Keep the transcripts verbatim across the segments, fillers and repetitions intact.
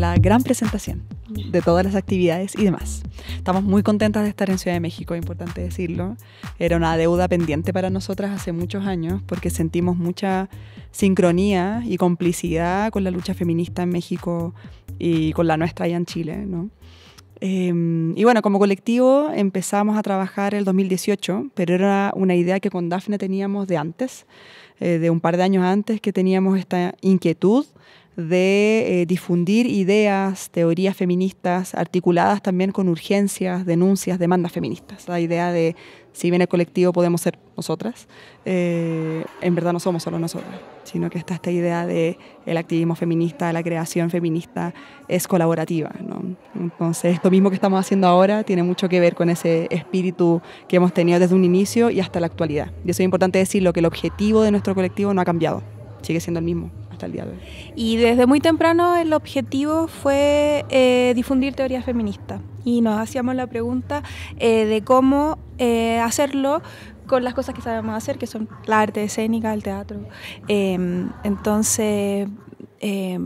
la gran presentación de todas las actividades y demás. Estamos muy contentas de estar en Ciudad de México, es importante decirlo. Era una deuda pendiente para nosotras hace muchos años porque sentimos mucha sincronía y complicidad con la lucha feminista en México y con la nuestra allá en Chile, ¿no? Eh, y bueno, como colectivo empezamos a trabajar el dos mil dieciocho, pero era una idea que con Dafne teníamos de antes, eh, de un par de años antes, que teníamos esta inquietud de eh, difundir ideas, teorías feministas, articuladas también con urgencias, denuncias, demandas feministas. La idea de, si bien el colectivo podemos ser nosotras, eh, en verdad no somos solo nosotras, sino que está esta idea de el activismo feminista, la creación feminista es colaborativa, ¿no? Entonces, esto mismo que estamos haciendo ahora tiene mucho que ver con ese espíritu que hemos tenido desde un inicio y hasta la actualidad. Y eso es importante decirlo, que el objetivo de nuestro colectivo no ha cambiado, sigue siendo el mismo hasta el día de hoy. Y desde muy temprano el objetivo fue eh, difundir teoría feminista y nos hacíamos la pregunta eh, de cómo eh, hacerlo con las cosas que sabemos hacer, que son la arte escénica, el teatro. Eh, entonces, eh,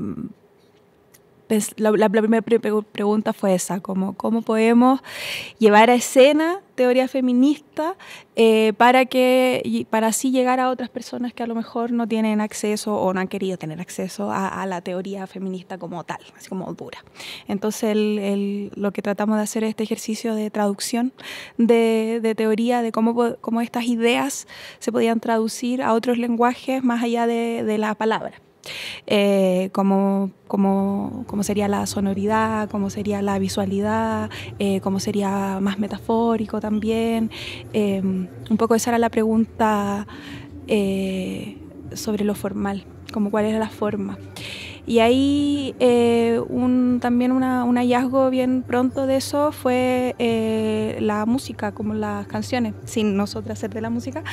pues, la, la primera pre pregunta fue esa, como, ¿cómo podemos llevar a escena teoría feminista eh, para, que, y para así llegar a otras personas que a lo mejor no tienen acceso o no han querido tener acceso a, a la teoría feminista como tal, así como dura? Entonces el, el, lo que tratamos de hacer es este ejercicio de traducción de, de teoría, de cómo, cómo estas ideas se podían traducir a otros lenguajes más allá de, de la palabra. Eh, como, como, como sería la sonoridad, como sería la visualidad, eh, como sería más metafórico también. Eh, un poco esa era la pregunta eh, sobre lo formal, como cuál era la forma. Y ahí eh, un, también una, un hallazgo bien pronto de eso fue eh, la música, como las canciones, sin nosotras ser de la música.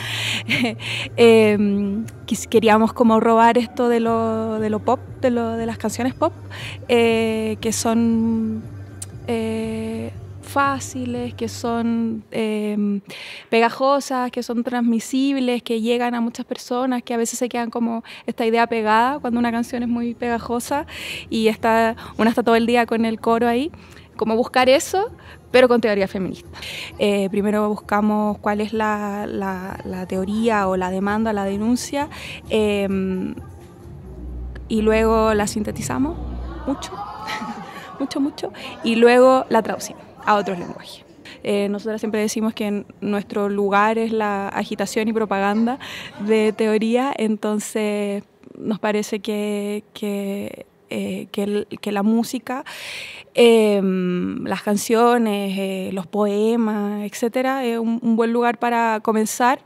eh, queríamos como robar esto de lo, de lo pop, de, lo, de las canciones pop, eh, que son eh, fáciles, que son eh, pegajosas, que son transmisibles, que llegan a muchas personas, que a veces se quedan como esta idea pegada cuando una canción es muy pegajosa y está, una está todo el día con el coro ahí. Como buscar eso, pero con teoría feminista. Eh, primero buscamos cuál es la, la, la teoría o la demanda, la denuncia, eh, y luego la sintetizamos mucho, mucho, mucho, y luego la traducimos a otros lenguajes. Eh, nosotras siempre decimos que nuestro lugar es la agitación y propaganda de teoría, entonces nos parece que, que, eh, que, el, que la música, eh, las canciones, eh, los poemas, etcétera, es un, un buen lugar para comenzar,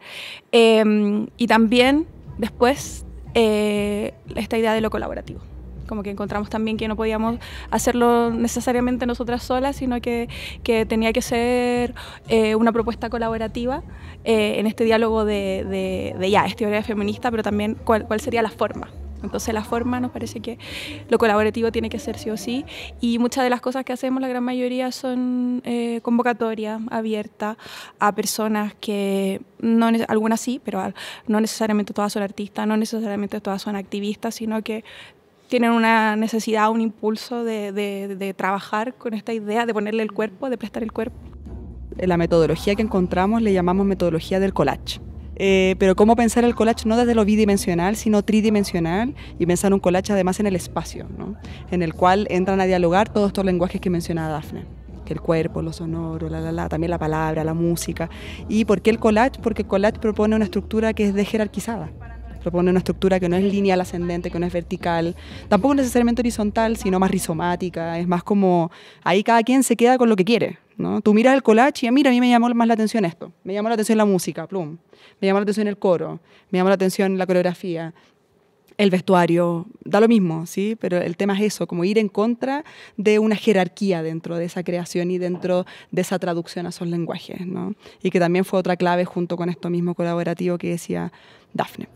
eh, y también después eh, esta idea de lo colaborativo. Como que encontramos también que no podíamos hacerlo necesariamente nosotras solas, sino que, que tenía que ser eh, una propuesta colaborativa eh, en este diálogo de, de, de ya, es teoría feminista, pero también cuál, cuál sería la forma. Entonces la forma nos parece que lo colaborativo tiene que ser sí o sí, y muchas de las cosas que hacemos, la gran mayoría, son eh, convocatorias abiertas a personas que, no, algunas sí, pero no necesariamente todas son artistas, no necesariamente todas son activistas, sino que tienen una necesidad, un impulso de, de, de trabajar con esta idea, de ponerle el cuerpo, de prestar el cuerpo. La metodología que encontramos le llamamos metodología del collage. Eh, pero cómo pensar el collage no desde lo bidimensional, sino tridimensional, y pensar un collage además en el espacio, ¿no? En el cual entran a dialogar todos estos lenguajes que mencionaba Dafne, que el cuerpo, lo sonoro, la, la, la, también la palabra, la música. ¿Y por qué el collage? Porque el collage propone una estructura que es desjerarquizada. Propone una estructura que no es lineal ascendente, que no es vertical, tampoco necesariamente horizontal, sino más rizomática, es más como, ahí cada quien se queda con lo que quiere, ¿no? Tú miras el collage y mira, a mí me llamó más la atención esto, me llamó la atención la música, plum, me llamó la atención el coro, me llamó la atención la coreografía, el vestuario, da lo mismo, ¿sí? Pero el tema es eso, como ir en contra de una jerarquía dentro de esa creación y dentro de esa traducción a esos lenguajes, ¿no? Y que también fue otra clave junto con esto mismo colaborativo que decía Dafne.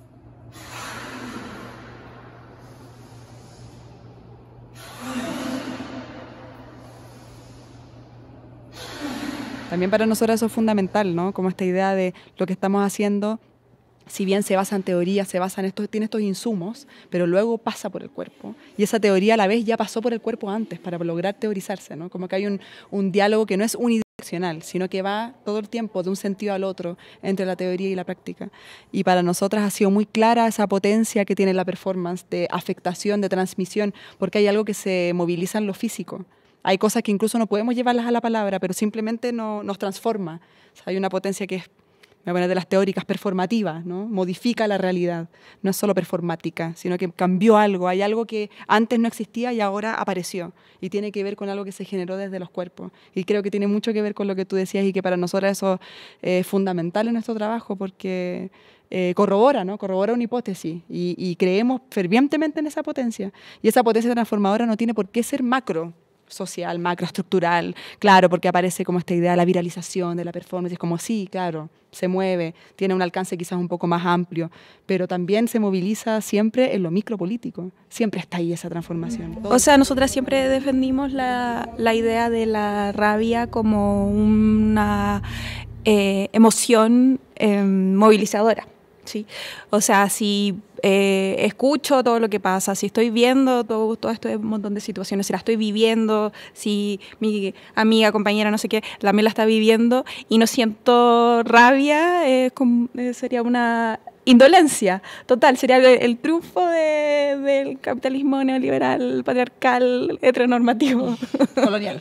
También para nosotros eso es fundamental, ¿no? Como esta idea de lo que estamos haciendo si bien se basa en teoría, se basa en esto, tiene estos insumos, pero luego pasa por el cuerpo. Y esa teoría a la vez ya pasó por el cuerpo antes para lograr teorizarse, ¿no? Como que hay un, un diálogo que no es unidireccional, sino que va todo el tiempo de un sentido al otro entre la teoría y la práctica. Y para nosotras ha sido muy clara esa potencia que tiene la performance de afectación, de transmisión, porque hay algo que se moviliza en lo físico. Hay cosas que incluso no podemos llevarlas a la palabra, pero simplemente no, nos transforma. O sea, hay una potencia que es, me voy a poner de las teóricas, performativas, ¿no? Modifica la realidad, no es solo performática, sino que cambió algo, hay algo que antes no existía y ahora apareció, y tiene que ver con algo que se generó desde los cuerpos, y creo que tiene mucho que ver con lo que tú decías, y que para nosotros eso es fundamental en nuestro trabajo, porque eh, corrobora, ¿no? Corrobora una hipótesis, y, y creemos fervientemente en esa potencia, y esa potencia transformadora no tiene por qué ser macro, social, macroestructural, claro, porque aparece como esta idea de la viralización, de la performance, es como sí, claro, se mueve, tiene un alcance quizás un poco más amplio, pero también se moviliza siempre en lo micropolítico, siempre está ahí esa transformación. O sea, nosotras siempre defendimos la, la idea de la rabia como una eh, emoción eh, movilizadora. Sí, o sea, si eh, escucho todo lo que pasa, si estoy viendo todo, todo este montón de situaciones, si la estoy viviendo, si mi amiga, compañera, no sé qué, también la está viviendo y no siento rabia, eh, como, eh, sería una indolencia total, sería el, el triunfo de, del capitalismo neoliberal, patriarcal, heteronormativo. Colonial.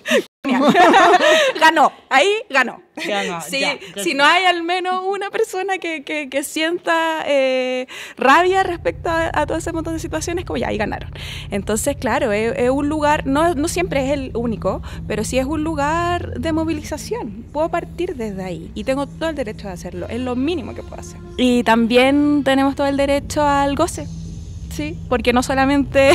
Ganó, ahí ganó. Ganó sí, ya, si no hay al menos una persona que, que, que sienta eh, rabia respecto a, a todo ese montón de situaciones, como ya, ahí ganaron. Entonces, claro, es, es un lugar, no, no siempre es el único, pero sí es un lugar de movilización. Puedo partir desde ahí y tengo todo el derecho de hacerlo, es lo mínimo que puedo hacer. Y también tenemos todo el derecho al goce. Sí, porque no solamente,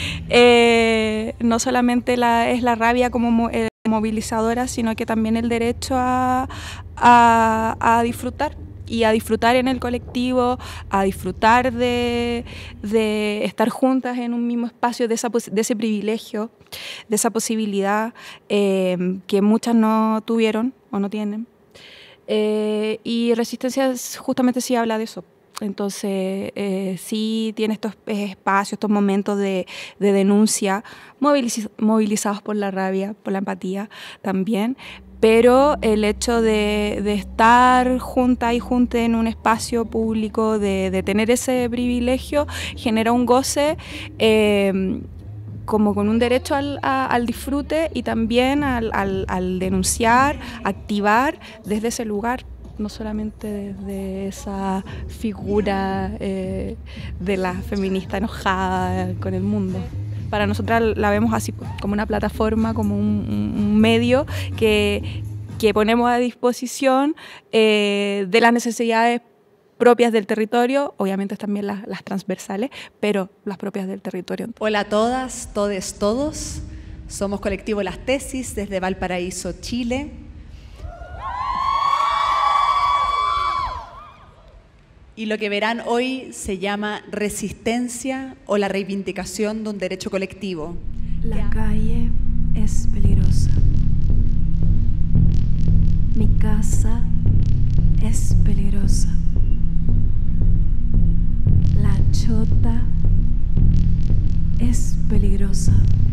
eh, no solamente la, es la rabia como eh, movilizadora, sino que también el derecho a, a, a disfrutar, y a disfrutar en el colectivo, a disfrutar de, de estar juntas en un mismo espacio, de, esa, de ese privilegio, de esa posibilidad eh, que muchas no tuvieron o no tienen. Eh, y Resistencia justamente sí habla de eso. Entonces, eh, sí tiene estos espacios, estos momentos de, de denuncia, moviliz movilizados por la rabia, por la empatía también, pero el hecho de, de estar junta y junta en un espacio público, de, de tener ese privilegio, genera un goce eh, como con un derecho al, a, al disfrute y también al, al, al denunciar, activar desde ese lugar. No solamente desde esa figura eh, de la feminista enojada con el mundo. Para nosotras la vemos así, como una plataforma, como un, un medio que, que ponemos a disposición eh, de las necesidades propias del territorio, obviamente también las, las transversales, pero las propias del territorio. Hola a todas, todes, todos. Somos Colectivo Las Tesis desde Valparaíso, Chile. Y lo que verán hoy se llama Resistencia o la reivindicación de un derecho colectivo. La calle es peligrosa. Mi casa es peligrosa. La chota es peligrosa.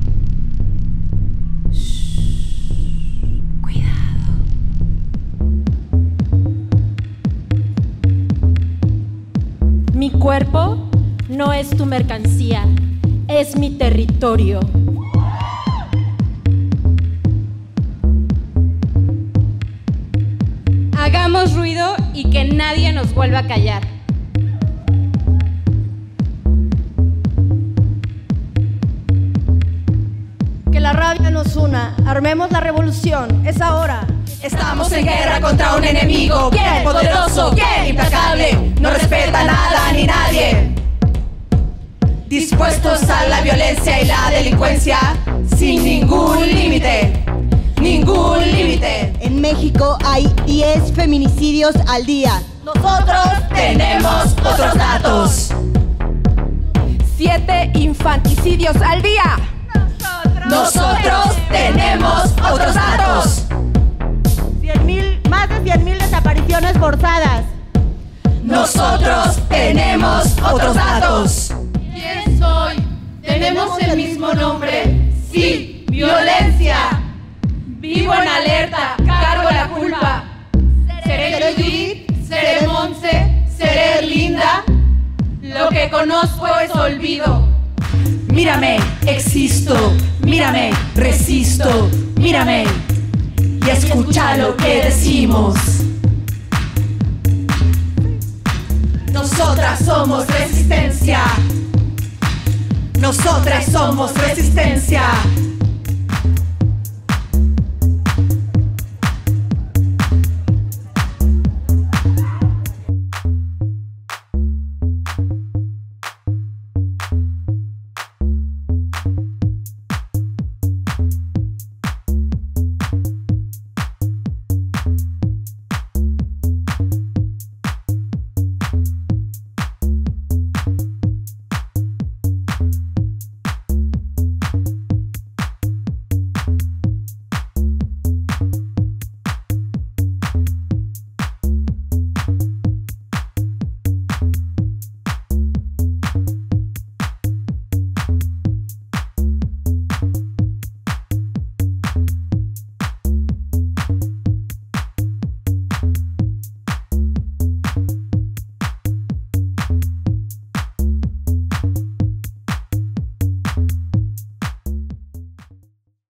Shh, cuidado. Mi cuerpo no es tu mercancía, es mi territorio. Hagamos ruido y que nadie nos vuelva a callar. Que la rabia nos una, armemos la revolución, es ahora. Estamos en guerra contra un enemigo bien poderoso, bien implacable, no respeta nada ni nadie. Dispuestos a la violencia y la delincuencia, sin ningún límite, ningún límite. En México hay diez feminicidios al día. Nosotros tenemos otros datos. Siete infanticidios al día. Nosotros tenemos otros datos. cien mil, más de cien mil desapariciones forzadas. Nosotros tenemos otros datos. ¿Quién soy? ¿Tenemos el mismo nombre? Sí, violencia. Vivo en alerta, cargo la culpa. Seré Judith, seré Monse, seré Linda. Lo que conozco es olvido. Mírame, existo. Mírame, resisto. Mírame y escucha lo que decimos. Nosotras somos resistencia. Nosotras somos resistencia.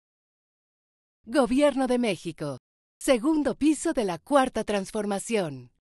Gobierno de México. Segundo piso de la Cuarta Transformación.